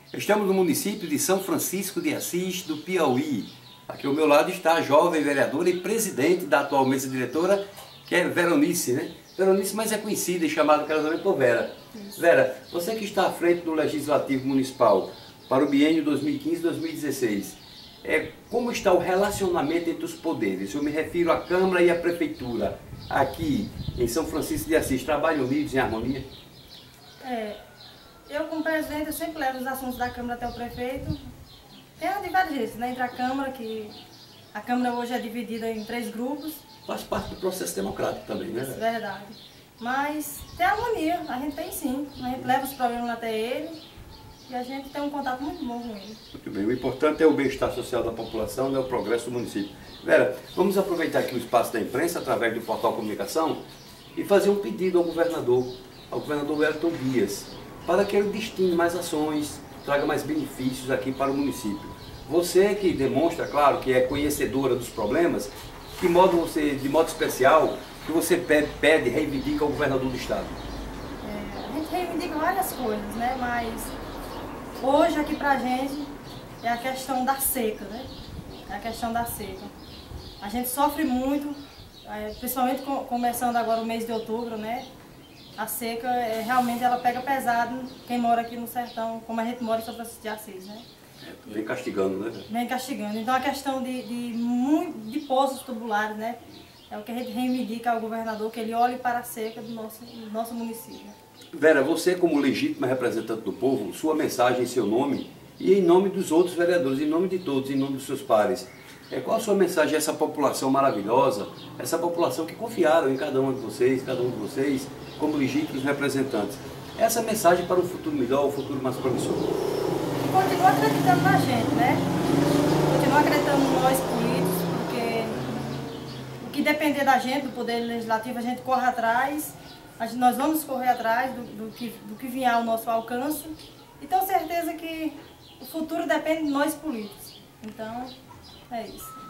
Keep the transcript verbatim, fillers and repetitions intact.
Estamos no município de São Francisco de Assis, do Piauí. Aqui ao meu lado está a jovem vereadora e presidente da atual mesa diretora, que é Veronice, né? Veronice, mas é conhecida e chamada carinhosamente por Vera. Isso. Vera, você que está à frente do Legislativo Municipal para o biênio dois mil e quinze a dois mil e dezesseis, é, como está o relacionamento entre os poderes? Eu me refiro à Câmara e à Prefeitura. Aqui em São Francisco de Assis, trabalham unidos em harmonia? É, eu como presidente, eu sempre levo os assuntos da Câmara até o prefeito. Tem uma divergência, né, entre a Câmara, que a Câmara hoje é dividida em três grupos. Faz parte do processo democrático também, né? É verdade. Mas tem harmonia, a gente tem sim. A gente leva os problemas até ele e a gente tem um contato muito bom com ele. Muito bem, o importante é o bem-estar social da população, é o progresso do município. Vera, vamos aproveitar aqui o espaço da imprensa, através do portal Comunicação, e fazer um pedido ao governador, ao governador Wellington Dias, para que ele destine mais ações, traga mais benefícios aqui para o município. Você que demonstra, claro, que é conhecedora dos problemas, que modo você, de modo especial, que você pede, pede reivindica ao governador do estado? É, a gente reivindica várias coisas, né? Mas hoje aqui pra gente é a questão da seca, né? É a questão da seca. A gente sofre muito, principalmente começando agora o mês de outubro, né? A seca, é, realmente, ela pega pesado quem mora aqui no sertão, como a gente mora em São Francisco de Assis, né? Vem castigando, né? Vem castigando. Então a questão de, de, de poços tubulares, né? É o que a gente reivindica ao governador, que ele olhe para a seca do nosso, do nosso município. Vera, você como legítima representante do povo, sua mensagem em seu nome e em nome dos outros vereadores, em nome de todos, em nome dos seus pares, é, qual a sua mensagem a essa população maravilhosa, essa população que confiaram em cada um de vocês, cada um de vocês, como legítimos representantes? Essa mensagem para um futuro melhor, um futuro mais promissor. Continua acreditando na gente, né? Continua acreditando em nós políticos, porque o que depender da gente, do Poder Legislativo, a gente corre atrás, a gente, nós vamos correr atrás do, do, que, do que vier ao nosso alcance, e tenho certeza que o futuro depende de nós políticos. Então, é isso.